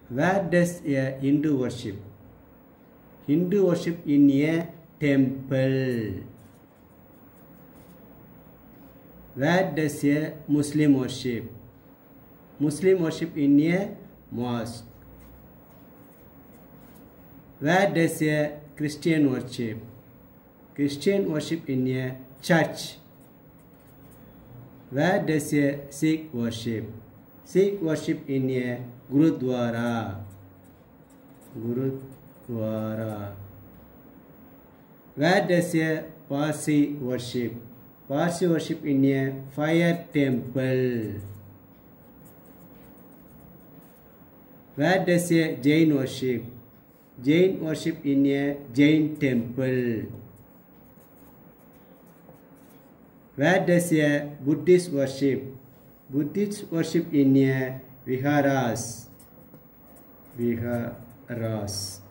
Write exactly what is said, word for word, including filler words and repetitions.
Where does a Hindu worship? Hindu worship in a temple. Where does a Muslim worship? Muslim worship in a mosque. Where does a Christian worship? Christian worship in a church. Where does a Sikh worship? Sikh worship in a Gurudwara. Gurudwara. Where does a Parsi worship? Parsi worship in a fire temple. Where does a Jain worship? Jain worship in a Jain temple. Where does a Buddhist worship? Buddhists worship in a viharas. Viharas.